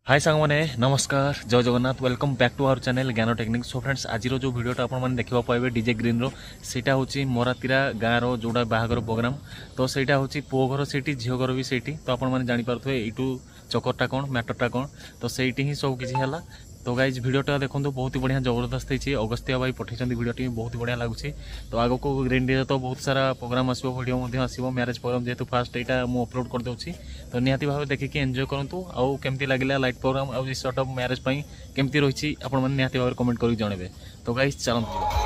हाय सांग मैंने नमस्कार जय Jagannath welcome back to our channel Gyan technic. So friends आज जो वीडियोटा आपने देखा पाइबे डीजे ग्रीन रो सेटा होची मोरातीरा गाँव रो जोड़ा बाहागर प्रोग्राम। तो सेटा होची पुओ घर सेठी झील घर भी सेठी। तो आपण मैंने जानी पारुथे एटू चकरटा कौन मैटरटा कौन तो सेठी ही सब किसी है। तो गाइज वीडियोटा देखो बहुत ही बढ़िया जबरदस्त है। अगस्त्य भाई पठे वीडियोटी बहुत ही बढ़िया लगुच। तो आग को ग्रीन डे तो बहुत सारा प्रोग्राम आसो वीडियो आसो मैरेज प्रोग्राम जेहतु फास्ट यहाँ मुझे अपलोड कर दूसरी। तो निहाती भाव देखिए एंजॉय करूँ आउ केमती लगे लाइट प्रोग्राम आउ सॉर्ट ऑफ मैरेज केमती रही आप निहाती भाव कमेंट कर जनइबे। तो गाइज चलते।